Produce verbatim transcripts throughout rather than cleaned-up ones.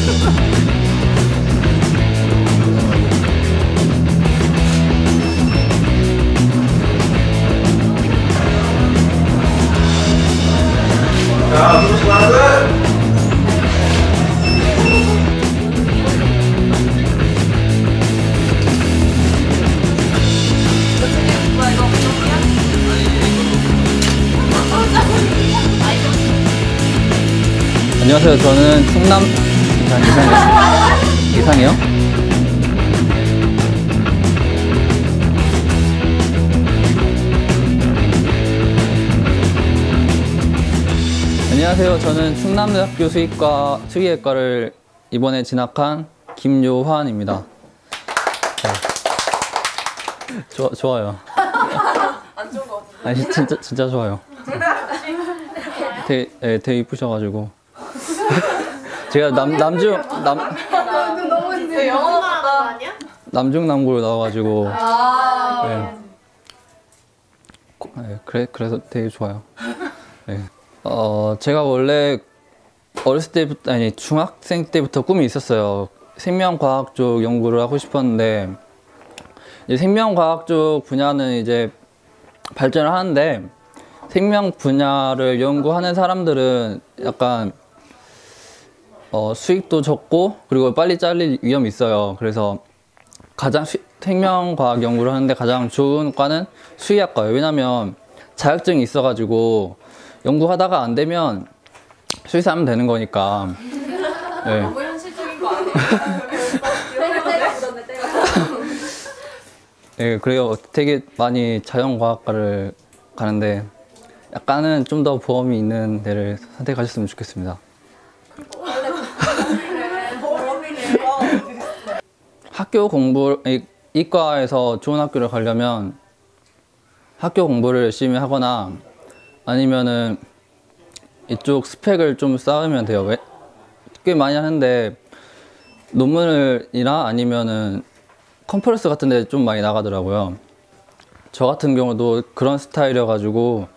자, 수고 많아들. 안녕하세요. 저는 충남 이상이요. 이상이요? 안녕하세요. 저는 충남대학교 수의과 수의학과를 이번에 진학한 김요환입니다. 네. 좋아, 좋아요. 안 좋은 것 같은데? 아니 진짜 진짜 좋아요. 되게 네, 되게 이쁘셔가지고 제가 남 남중 남 너무 영어 나왔다 아니야? 남중남고로 나와가지고 아 네. 네, 그래 그래서 되게 좋아요. 네. 어 제가 원래 어렸을 때부터 아니 중학생 때부터 꿈이 있었어요. 생명과학 쪽 연구를 하고 싶었는데 이제 생명과학 쪽 분야는 이제 발전을 하는데 생명 분야를 연구하는 사람들은 약간 어, 수익도 적고 그리고 빨리 잘릴 위험이 있어요. 그래서 가장 수, 생명과학 연구를 하는데 가장 좋은 과는 수의학과예요. 왜냐면 자격증이 있어가지고 연구하다가 안 되면 수의사하면 되는 거니까. 네. 너무 현실적인 거 아니에요? 네, 그래요. 되게 많이 자연과학과를 가는데 약간은 좀 더 보험이 있는 데를 선택하셨으면 좋겠습니다. 학교 공부, 이과에서 좋은 학교를 가려면 학교 공부를 열심히 하거나 아니면은 이쪽 스펙을 좀 쌓으면 돼요. 왜? 꽤 많이 하는데 논문이나 아니면은 컨퍼런스 같은 데 좀 많이 나가더라고요. 저 같은 경우도 그런 스타일이어가지고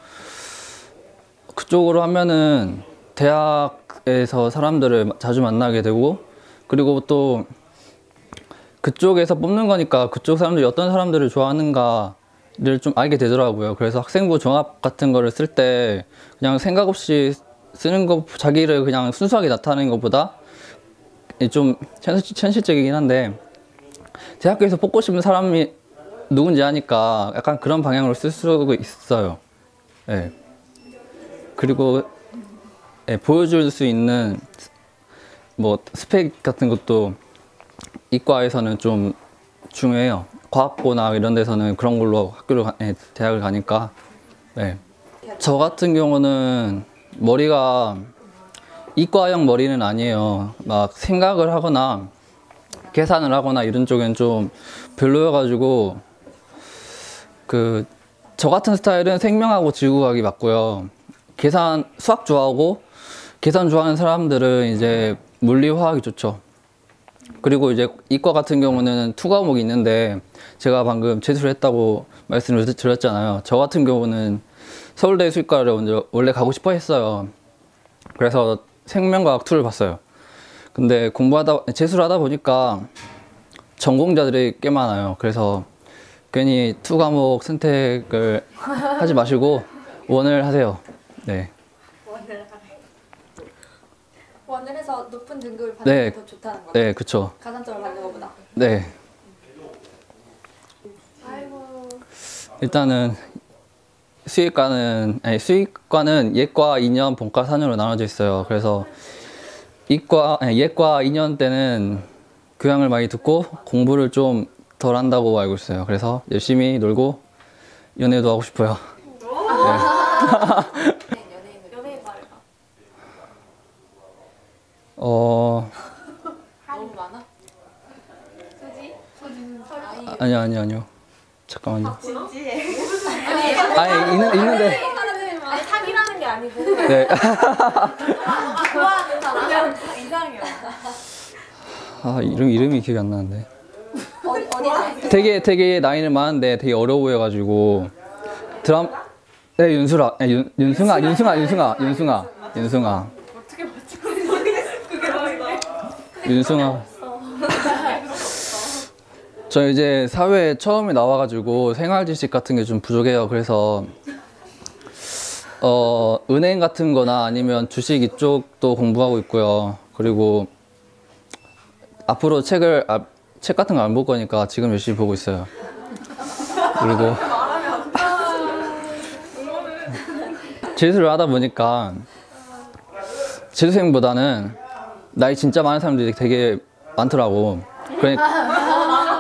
그쪽으로 하면은 대학에서 사람들을 자주 만나게 되고 그리고 또 그쪽에서 뽑는 거니까 그쪽 사람들이 어떤 사람들을 좋아하는가를 좀 알게 되더라고요. 그래서 학생부 종합 같은 거를 쓸 때 그냥 생각 없이 쓰는 거, 자기를 그냥 순수하게 나타내는 것보다 좀 현실적이긴 한데 대학교에서 뽑고 싶은 사람이 누군지 아니까 약간 그런 방향으로 쓸 수가 있어요. 네. 그리고 네, 보여줄 수 있는 뭐 스펙 같은 것도 이과에서는 좀 중요해요. 과학고나 이런 데서는 그런 걸로 학교를 가, 네, 대학을 가니까. 네. 저 같은 경우는 머리가 이과형 머리는 아니에요. 막 생각을 하거나 계산을 하거나 이런 쪽엔 좀 별로여가지고 그 저 같은 스타일은 생명하고 지구과학이 맞고요. 계산, 수학 좋아하고 계산 좋아하는 사람들은 이제 물리, 화학이 좋죠. 그리고 이제 이과 같은 경우는 투 과목이 있는데 제가 방금 재수를 했다고 말씀을 드렸잖아요. 저 같은 경우는 서울대 수의과를 먼저 원래 가고 싶어 했어요. 그래서 생명과학 이를 봤어요. 근데 공부하다, 재수를 하다 보니까 전공자들이 꽤 많아요. 그래서 괜히 투 과목 선택을 하지 마시고 원을 하세요. 네. 원을 하래. 원을 해서 높은 등급을 받는 네. 게 더 좋다는 거죠? 네, 그쵸. 가산점을 받는 것보다. 네. 아이고. 일단은 수의과는 아니 수의과는 예과 이 년, 본과 사 년으로 나눠져 있어요. 그래서 이과 아니, 예과 이 년 때는 교양을 많이 듣고 공부를 좀 덜 한다고 알고 있어요. 그래서 열심히 놀고 연애도 하고 싶어요. 네. 연예인 말해봐. 어. 너무 많아? 수지? 수지는 아니. 아니요, 아니요, 아니요. 잠깐만요. 진지해. 아니, 있는, 있는데. 아니, 사귀라는 게 아니고. 네. 좋아하는 사람? 그냥 이상해요. 아, 이름, 이름이 기억이 안 나는데. 어디, 어디 되게, 되게 나이는 많은데 되게 어려워 보여가지고. 드람, 네, 윤수라. 네, 윤, 윤승아, 윤승아, 윤승아, 윤승아, 윤승아. 어떻게 맞추는지 모르겠어. 그게 뭐야? 윤승아. 저 이제 사회에 처음에 나와가지고 생활 지식 같은 게 좀 부족해요. 그래서 어 은행 같은 거나 아니면 주식 이쪽도 공부하고 있고요. 그리고 앞으로 책을 아, 책 같은 거 안 볼 거니까 지금 열심히 보고 있어요. 그리고 재수를 하다 보니까 재수생보다는 나이 진짜 많은 사람들이 되게 많더라고. 그러니까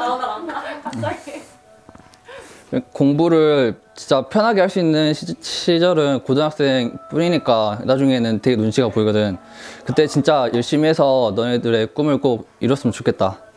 공부를 진짜 편하게 할 수 있는 시, 시절은 고등학생 뿐이니까 나중에는 되게 눈치가 보이거든. 그때 진짜 열심히 해서 너네들의 꿈을 꼭 이뤘으면 좋겠다.